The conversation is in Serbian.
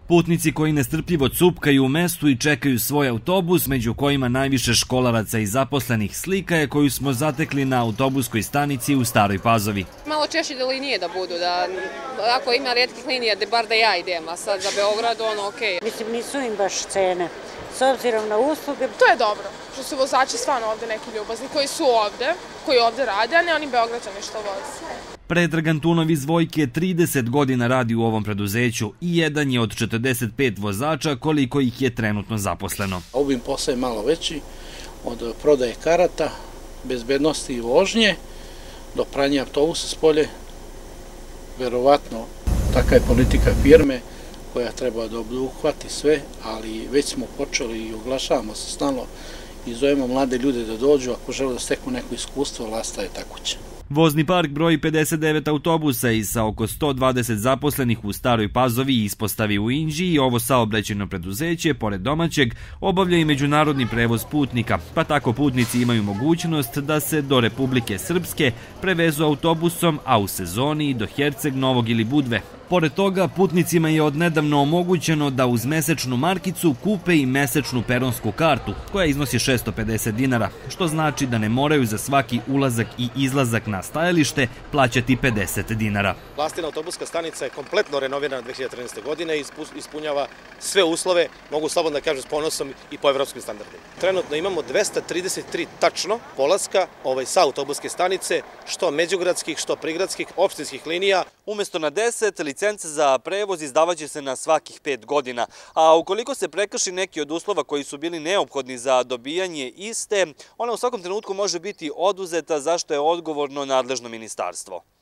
Putnici koji nestrpljivo cupkaju u mestu i čekaju svoj autobus, među kojima najviše školaraca i zaposlenih, slika je koju smo zatekli na autobuskoj stanici u Staroj Pazovi. Malo češće da linije da budu, da ako ima rijetkih linija, bar da ja idem, a sad za Beograd, okej. Mislim, nisu im baš cene, s obzirom na usluge. To je dobro, što su vozači stvarno ovde neki ljubazni, koji ovde rade, a ne oni Beograđani što voze. Predrag Antunov iz Vojke 30 godina radi u ovom preduzeću i jedan je od 45 vozača koliko ih je trenutno zaposleno. Obim posla je malo veći, od prodaje karata, bezbednosti i vožnje, do pranja autobusa s polje. Verovatno, taka je politika firme koja treba da obuhvati sve, ali već smo počeli i oglašavamo se stalno i zovemo mlade ljude da dođu ako žele da steknu neko iskustvo, lasta je takuća. Vozni park broji 59 autobusa i sa oko 120 zaposlenih u Staroj Pazovi i ispostavi u Inđiji i ovo saobraćajno preduzeće, pored domaćeg, obavlja i međunarodni prevoz putnika, pa tako putnici imaju mogućnost da se do Republike Srpske prevezu autobusom, a u sezoni do Herceg Novog ili Budve. Pored toga, putnicima je odnedavno omogućeno da uz mesečnu markicu kupe i mesečnu peronsku kartu, koja iznosi 650 dinara, što znači da ne moraju za svaki ulazak i izlazak na stajalište plaćati 50 dinara. Vlastina autobuska stanica je kompletno renovirana 2013. godine i ispunjava sve uslove, mogu slobodno da kažem s ponosom i po evropskim standardima. Trenutno imamo 233 tačno polaska sa autobuske stanice, što međugradskih, što prigradskih, opštinskih linija. Umesto na 10, licence za prevoz izdavaće se na svakih 5 godina, a ukoliko se prekrši neki od uslova koji su bili neophodni za dobijanje iste, ona u svakom trenutku može biti oduzeta, za što je odgovorno nadležno ministarstvo.